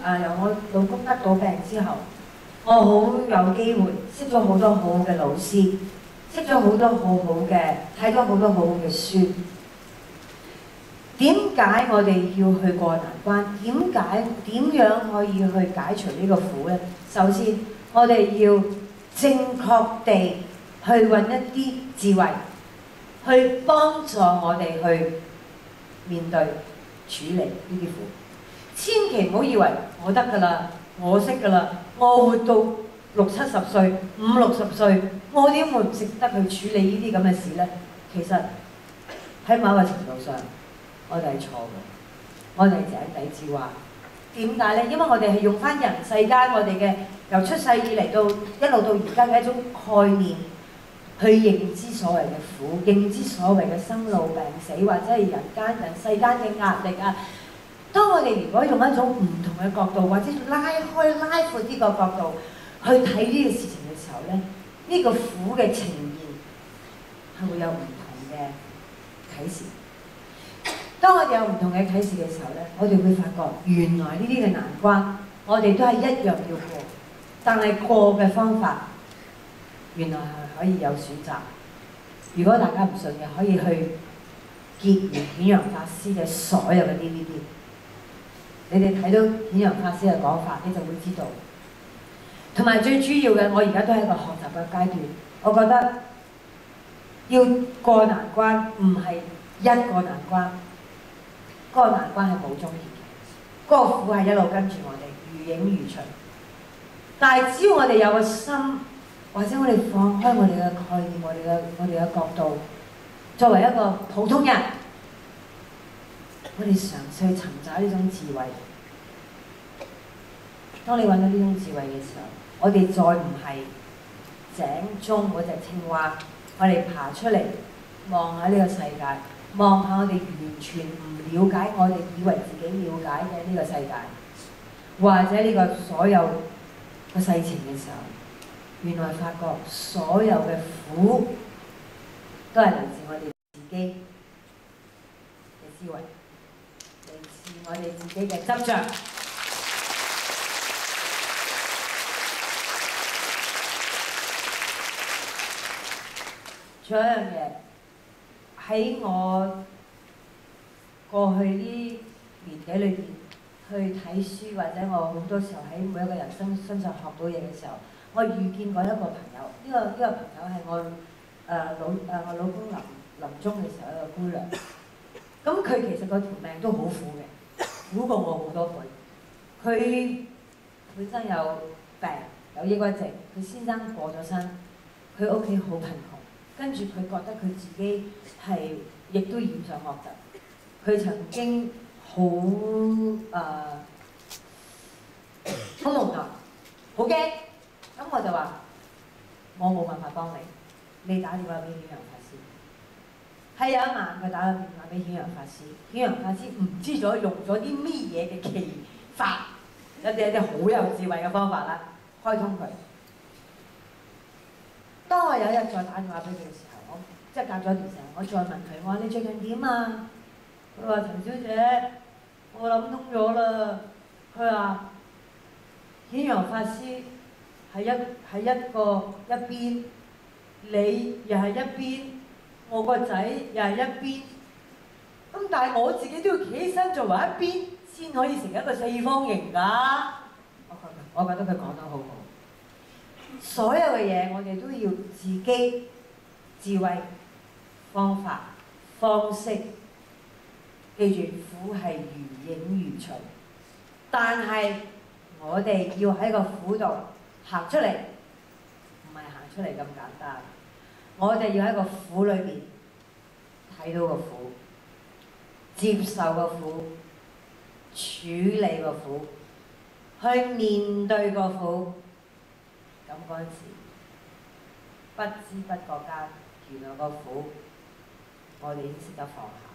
由我老公得到病之後，我好有機會識咗好多好好嘅老師，識咗好多好好嘅，睇咗好多好好嘅書。點解我哋要去過難關？點樣可以去解除呢個苦呢？首先，我哋要正確地去揾一啲智慧，去幫助我哋去面對處理呢啲苦。千祈唔好以為我得㗎啦，我識㗎啦，我活到60、70歲、50、60歲，我點會唔識得去處理呢啲咁嘅事呢？其實喺某個程度上，我哋係錯嘅，我哋係井底之蛙。點解呢？因為我哋係用翻人世間我哋嘅由出世以嚟到一路到而家嘅一種概念，去認知所謂嘅苦，認知所謂嘅生老病死，或者係人世間嘅壓力啊。當我哋如果用一種唔同嘅角度，或者拉闊呢個角度去睇呢個事情嘅時候咧，呢個苦嘅呈現係會有唔同嘅啟示。當我哋有唔同嘅啟示嘅時候咧，我哋會發覺原來呢啲嘅難關，我哋都係一樣要過，但係過嘅方法原來係可以有選擇。如果大家唔信嘅，可以去結緣顯揚法師嘅所有嘅 DVD。你哋睇到顯揚法師嘅講法，你就會知道。同埋最主要嘅，我而家都係一個學習嘅階段。我覺得要過難關，唔係一個難關，嗰個難關係冇終結嘅，嗰個苦係一路跟住我哋，如影如隨。但係只要我哋有個心，或者我哋放開我哋嘅概念，我哋嘅角度，作為一個普通人。我哋嘗試去尋找呢種智慧。當你揾到呢種智慧嘅時候，我哋再唔係井中嗰隻青蛙，我哋爬出嚟望下呢個世界，望下我哋完全唔了解，我哋以為自己了解嘅呢個世界，或者呢個所有個世情嘅時候，原來發覺所有嘅苦都係嚟自我哋自己嘅思維。我哋自己嘅執着。仲有一樣嘢，喺我過去呢年紀裏邊去睇書，或者我好多時候喺每一個人身上學到嘢嘅時候，我遇見過一個朋友。呢個朋友係我我老公臨終嘅時候一個姑娘。咁佢其實個條命都好苦嘅。苦過我好多倍。佢本身有病，有抑鬱症，佢先生過咗身，佢屋企好貧窮，跟住佢覺得佢自己係亦都染上惡疾。佢曾經好濃內，好驚。咁我就話：我冇辦法幫你，你打電話俾顯揚法師。係有一晚，佢打咗電話俾顯揚法師，顯揚法師唔知咗用咗啲乜嘢嘅奇法，有啲好有智慧嘅方法啦，開通佢。當我有一日再打電話俾佢嘅時候，我即係隔咗一段時間，我再問佢：我話你最近點啊？佢話：陳小姐，我諗通咗啦。佢話：顯揚法師係一邊，你又係一邊。我個仔又係一邊，咁但係我自己都要企起身作為一邊，先可以成一個四方形㗎。我覺得佢講得好好。所有嘅嘢我哋都要自己智慧、方法、方式。記住，苦係如影如隨，但係我哋要喺個苦度行出嚟，唔係行出嚟咁簡單。我哋要喺個苦裏邊睇到個苦，接受個苦，處理個苦，去面對個苦。咁嗰陣時，不知不覺間，原來個苦我哋已經識得放下。